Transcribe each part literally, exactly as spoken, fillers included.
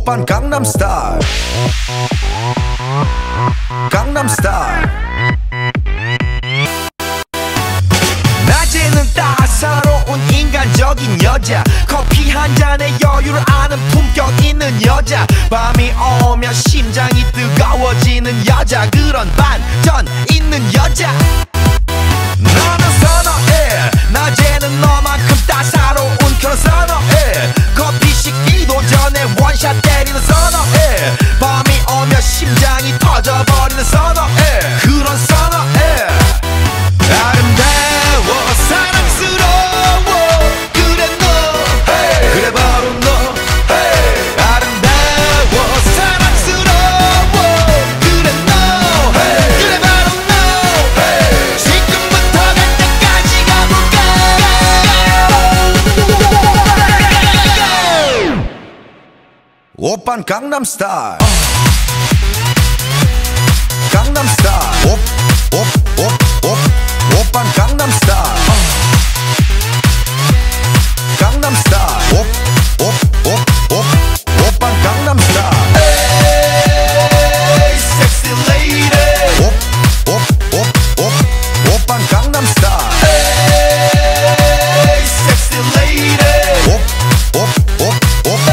오빤 강남스타일 강남스타일 낮에는 따사로운 인간적인 여자 커피 한 잔에 여유를 아는 품격 있는 여자 밤이 오면 심장이 뜨거워지는 여자 그런 반전 있는 여자 너는 선호해 낮에는 너만큼 따사로운 그런 선호해 커피 식기도 전에 원샷 때리는 선호해 밤이 오면 심장이 터져버리는 선호해 그런 선호해 아름다워 사랑스러워 그래 너 hey. 그래 바로 너 hey. 아름다워 사랑스러워 그래 너 hey. 그래 바로 너 hey. 지금부터 갈 때까지 가볼까 오빤 강남스타일 강남스타일 옵, 옵, 옵, 옵 오빤 강남스타일 강남스타일 옵, 옵, 옵, 옵 오빤 강남스타일 에이 섹시 레이디 옵, 옵, 옵, 옵 오빤 강남스타일 에이 섹시 레이디 옵, 옵, 옵, 옵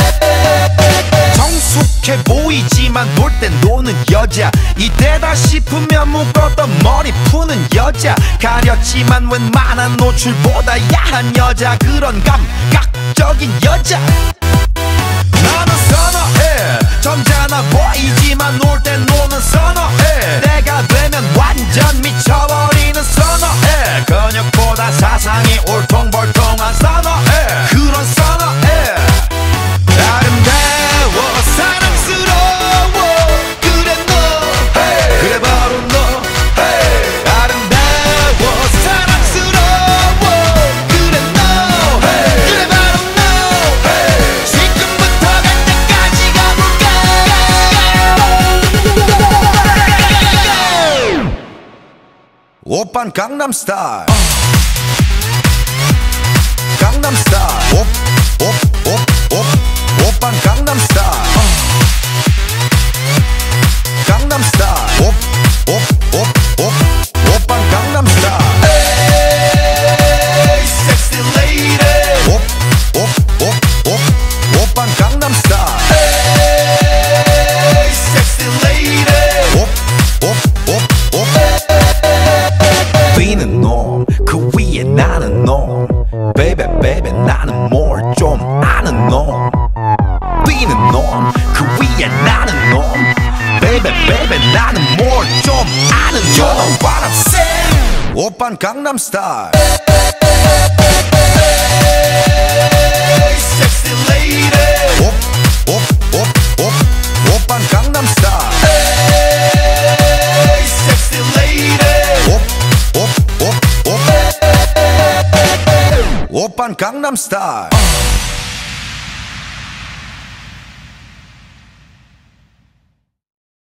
성숙해 보이지만 놀 땐 노는 여자 이때다 싶으면 묶었던 머리 푸는 여자 가렸지만 웬만한 노출보다 야한 여자 그런 감각적인 여자 나는 선호해 점잖아 보이지만 놀 땐 노는 선호해 내가 되면 완전 미쳐버리는 선호해 근육보다 사상이 울퉁불퉁한 선호해 그런 선호해 아름다워 사랑스러워 그래 너 hey. 그래 바로 너 hey. 아름다워 사랑스러워 그래 너 hey. 그래 바로 너 hey. 지금부터 갈 때까지 가볼까 오빤 강남스타일 강남스타일 옵, 옵, 옵, 옵 오빤 강남스타일 강남스타일 옵, 옵, 옵, 옵 오빤 강남스타일 에이 섹시 레이디 옵, 옵, 옵, 옵 오빤 강남스타일 에이 섹시 레이디 옵, 옵, 옵, 옵 뛰는 놈 그 위에 나는 놈 베이베 베이베 나는 뭘 좀 아는 놈 뛰는 놈 그 위에 나는 놈 베이베 베이베 나는 뭘 좀 아는 놈 You know what I'm saying 오빤 강남스타일 섹시 레이디 옵, 옵, 옵, 옵 오빤 강남스타일 섹시 레이디 옵, 옵, 옵, 옵 오빤 강남스타일